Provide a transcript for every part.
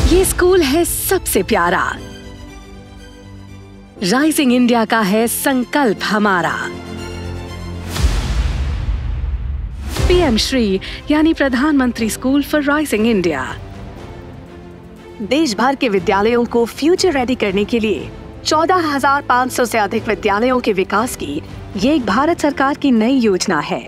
ये स्कूल है सबसे प्यारा, राइजिंग इंडिया का है संकल्प हमारा। पीएम श्री यानी प्रधानमंत्री स्कूल फॉर राइजिंग इंडिया। देश भर के विद्यालयों को फ्यूचर रेडी करने के लिए 14,500 से अधिक विद्यालयों के विकास की ये एक भारत सरकार की नई योजना है,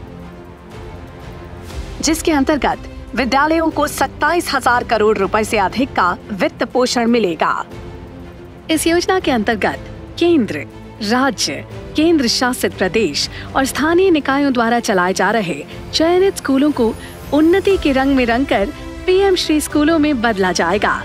जिसके अंतर्गत विद्यालयों को 27,000 करोड़ रुपए से अधिक का वित्त पोषण मिलेगा। इस योजना के अंतर्गत केंद्र, राज्य, केंद्र शासित प्रदेश और स्थानीय निकायों द्वारा चलाए जा रहे चयनित स्कूलों को उन्नति के रंग में रंगकर पीएम श्री स्कूलों में बदला जाएगा।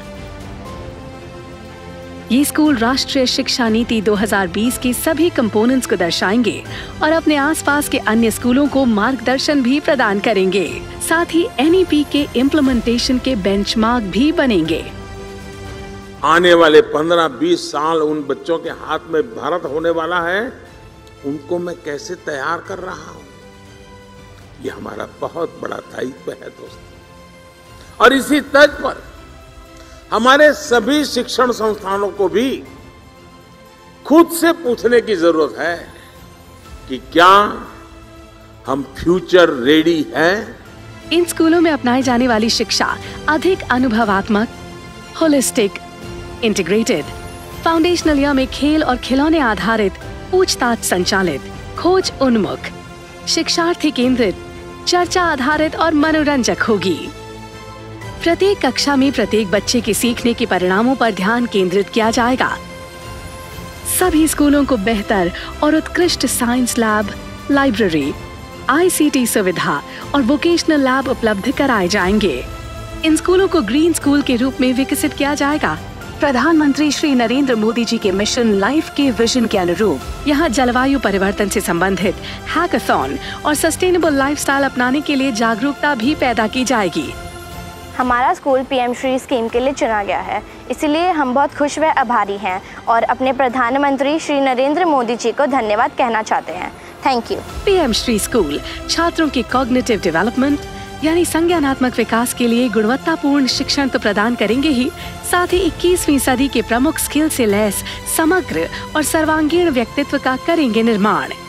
ये स्कूल राष्ट्रीय शिक्षा नीति 2020 के सभी कंपोनेंट्स को दर्शाएंगे और अपने आसपास के अन्य स्कूलों को मार्गदर्शन भी प्रदान करेंगे। साथ ही एनईपी के इम्प्लीमेंटेशन के बेंचमार्क भी बनेंगे। आने वाले 15-20 साल उन बच्चों के हाथ में भारत होने वाला है, उनको मैं कैसे तैयार कर रहा हूं, ये हमारा बहुत बड़ा दायित्व है दोस्तों। और इसी तर्ज पर हमारे सभी शिक्षण संस्थानों को भी खुद से पूछने की जरूरत है कि क्या हम फ्यूचर रेडी हैं? इन स्कूलों में अपनाई जाने वाली शिक्षा अधिक अनुभवात्मक, होलिस्टिक, इंटीग्रेटेड, फाउंडेशनल या में खेल और खिलौने आधारित, पूछताछ संचालित, खोज उन्मुख, शिक्षार्थी केंद्रित, चर्चा आधारित और मनोरंजक होगी। प्रत्येक कक्षा में प्रत्येक बच्चे के सीखने के परिणामों पर ध्यान केंद्रित किया जाएगा। सभी स्कूलों को बेहतर और उत्कृष्ट साइंस लैब, लाइब्रेरी, आईसीटी सुविधा और वोकेशनल लैब उपलब्ध कराए जाएंगे। इन स्कूलों को ग्रीन स्कूल के रूप में विकसित किया जाएगा। प्रधानमंत्री श्री नरेंद्र मोदी जी के मिशन लाइफ के विजन के अनुरूप यहाँ जलवायु परिवर्तन से संबंधित हैकाथॉन और सस्टेनेबल लाइफस्टाइल अपनाने के लिए जागरूकता भी पैदा की जाएगी। हमारा स्कूल पीएम श्री स्कीम के लिए चुना गया है, इसलिए हम बहुत खुश व आभारी हैं और अपने प्रधानमंत्री श्री नरेंद्र मोदी जी को धन्यवाद कहना चाहते हैं। Thank you. PM Shri school छात्रों के कॉग्निटिव डेवलपमेंट यानी संज्ञानात्मक विकास के लिए गुणवत्तापूर्ण शिक्षण तो प्रदान करेंगे ही, साथ ही 21वीं सदी के प्रमुख स्किल से लैस समग्र और सर्वांगीण व्यक्तित्व का करेंगे निर्माण।